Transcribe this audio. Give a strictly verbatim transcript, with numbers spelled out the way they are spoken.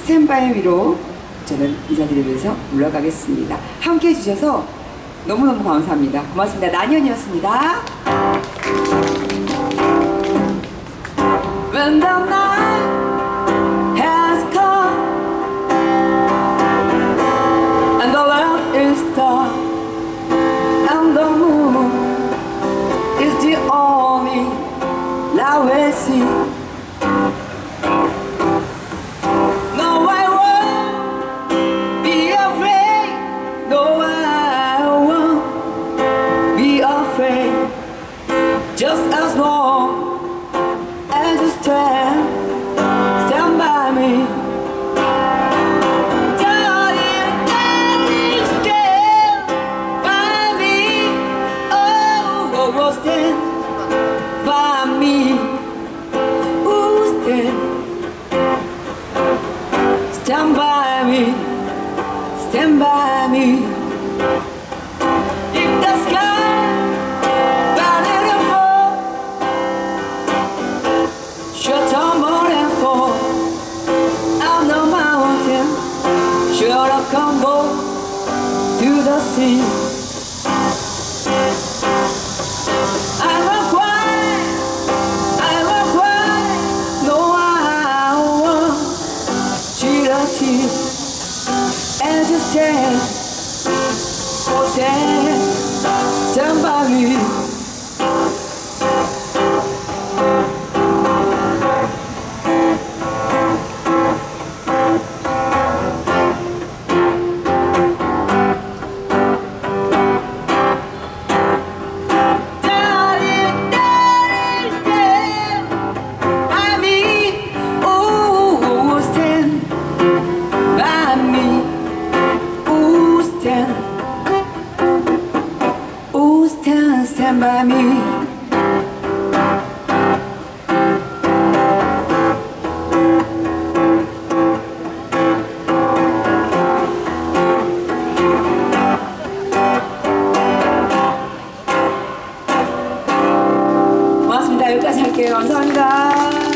스탠바이미로 저는 인사드리면서 물러가겠습니다. 함께 해주셔서 너무너무 감사합니다. 고맙습니다. 난현이었습니다. When the night has come and the world is dark and the moon is the only light we see, no, I won't be afraid, no, I won't be afraid, just as long as you stand, stand by me. Darling, darling, stand by me. Oh, oh, oh, stand by me. Oh, stand, stand by me, stand by me. If the sky come on to the sea, I will cry, I will cry, no, I won't shed a tear as you stand, oh, stand, stand by me. Stand by me. 고맙습니다. 여기까지 할게요. 감사합니다.